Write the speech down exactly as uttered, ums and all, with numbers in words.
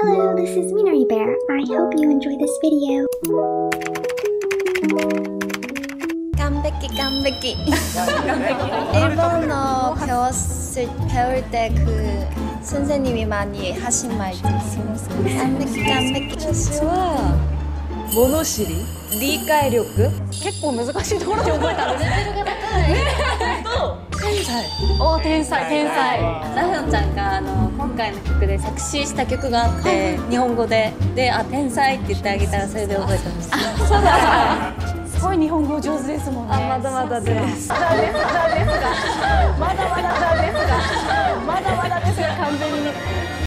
Hello, this is Minori Bear. I hope you enjoy this video. 完璧完璧일본어 배웠을 배울 때 그 선생님이 많이 하신 말도 있어요. 완벽히 완벽히. 私は物知り、理解力、結構難しいところで覚えたんです。レベルが高い。と天才。お天才天才。 ダヒョンちゃんがあの今回の曲で作詞した曲があって日本語でであ天才って言ってあげたらそれで覚えたんです。 そうだ。すごい日本語上手ですもんね。 あまだまだです。 まだですまだですが、まだまだですが、まだまだですが完全にね。